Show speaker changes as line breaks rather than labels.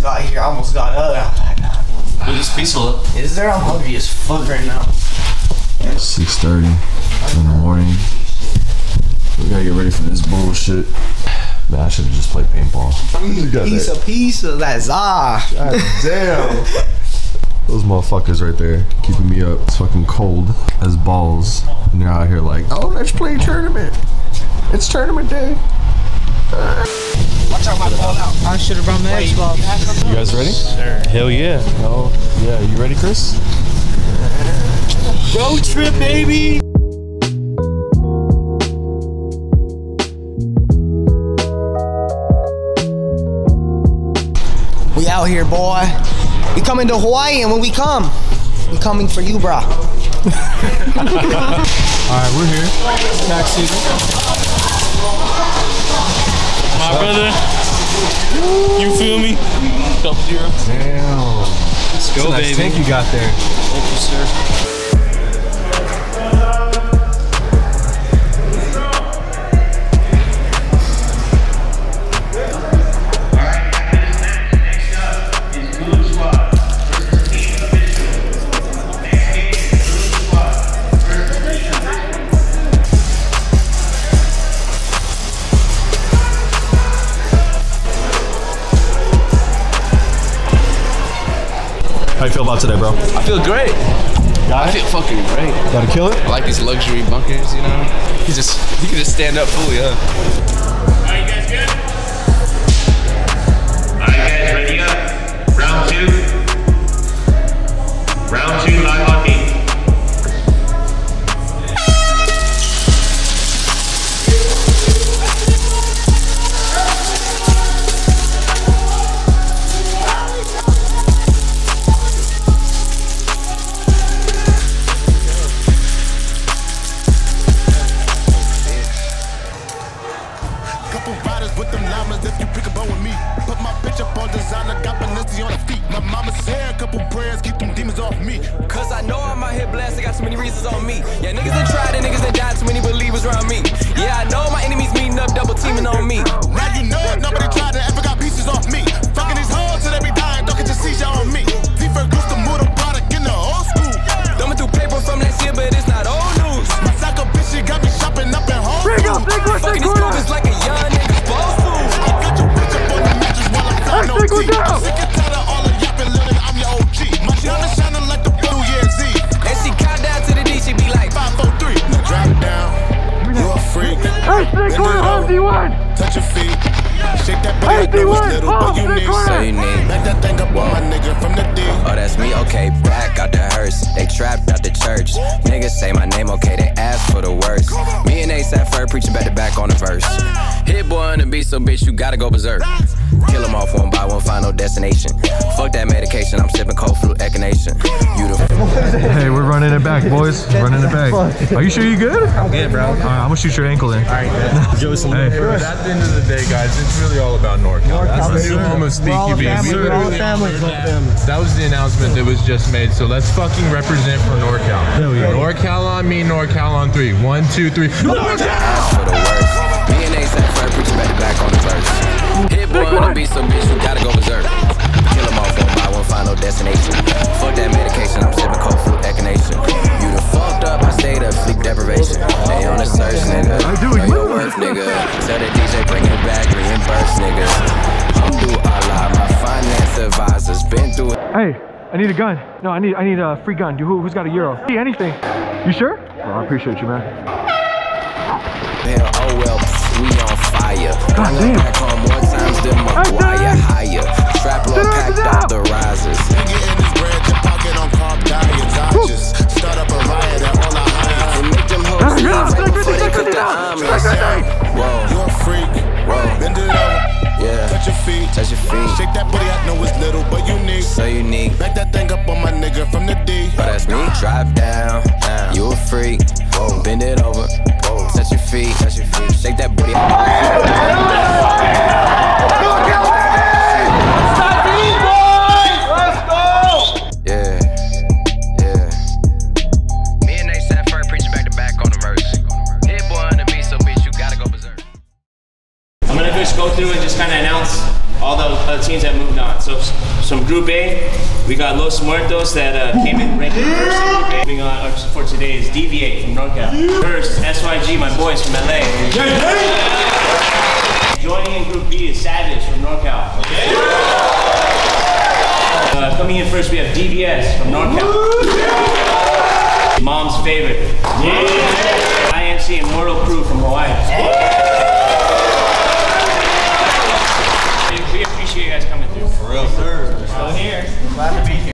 got here. I almost got up.
It's peaceful.
Is there? I'm hungry as fuck right now.
6:30 in the morning. We gotta get ready for this bullshit. Man, I should have just played paintball.
Piece of that za.
God damn. Those motherfuckers right there keeping me up. It's fucking cold as balls. And they're out here like, oh, let's play tournament. It's tournament day.
Watch out my ball out. I should have brought my Xbox.
You guys ready?
Sure. Hell yeah.
Oh, yeah. You ready, Chris?
Road trip, baby.
We out here, boy. We coming to Hawaii, and when we come, we coming for you, bro.
All right, we're here.
Tac City. My brother. You feel me? 0.
Damn.
Let's go, baby.
Nice tank you got there.
Thank you, sir.
How you feel about today, bro?
I feel great. I feel fucking great.
Gotta kill it?
I like these luxury bunkers, you know? You can just stand up fully, huh?
Alright, you guys good? Alright, guys, ready up. Round 2. Round 2, live on me.
Cause I know I'm out here blessed, I got too many reasons on me. Yeah, niggas done tried and niggas done died, too many believers around me. Yeah, I know my enemies meeting up, double teaming on me.
Now you know it, nobody tried to ever got pieces off me. Fucking these hoes till they be dying, don't get your seizure on me. Deeper goose to move the product in the old school.
Thumbing through paper from last year, but it's not old news.
My psycho bitch, she got me shopping up in Whole Foods.
Fucking these cougars like a young nigga supposed to.
I got your bitch up on the mattress while I'm flying OT. I'm sick and tired of all the yapping, little, I'm your OG. My diamond shining like the New Year's Eve.
And she count down to the D, she be like
5, 4, 3. Now drop down, you a freak. Touch your feet. Shake that body, I know it's little, but you need.
so unique.
Back that thing up on my nigga from the D.
Oh, that's me, okay, back out the hearse. They trapped out the church. Niggas say my name, okay, they ask for the worst. Me and Ace at first preaching back to back on the verse. Hit boy on the beat, so bitch, you gotta go berserk. Kill them off one by one, final destination. Fuck that medication, I'm sipping cold flu echinacea. Beautiful.
Hey, we're running it back, boys. Running it back. Are you sure you good?
I'm good, bro.
All right, I'm gonna shoot your ankle in.
Alright,
Hey.
At the end of the day, guys, it's really all about NorCal. That's the new home of SpeedQb. That was the announcement that was just made, so let's fucking represent for NorCal. NorCal on me, NorCal on 3. 1, 2, 3. NorCal!
Me and Ace at first preaching back to back on the verse. Hit boy on the beat, so bitch, you gotta go berserk. Kill them off one by one, final destination. Fuck that medication, I'm sipping cold flu echinacea. You done fucked up, I stayed up, sleep deprivation. They on the search, nigga. Know your worth, nigga. Tell the DJ bring it back, reimburse, nigga. I'm through a lot, my finance advisors been through it.
Hey, I need a gun. No, I need a free gun. Who's got a euro? Hey, anything. You sure? Well, I appreciate you, man.
Hell, oh well, we on fire.
God damn.
Back home more times than McGuire higher. Trap low packed out the risers.
Nigga in this bread, your pocket on carb diets. I just start up a riot at all I hire.
And make them hoes leave right before they cook the omelets. Whoa,
You a freak.
whoa,
Bend it over.
yeah.
Touch your feet.
Touch your feet,
Shake that booty, I know it's little, but unique.
so unique.
Back that thing up on my nigga from the D.
Oh, that's me. Drop down, you a freak. Whoa, bend it over. Whoa, touch your feet, shake that booty. Yeah, yeah. Me and they sat first preaching back to back on the verse. Hit boy on the beat, so bitch, you gotta go berserk.
I'm gonna just go through and just kind of announce all the teams that moved on. So So some Group A, we got Los Muertos that came in ranked first in Group A. Moving on for today is Deviate from NorCal. First, SYG, my boys from LA. Joining in Group B is Savage from NorCal. Coming in first, we have DVS from NorCal. Mom's favorite. IMC Immortal Crew from Hawaii.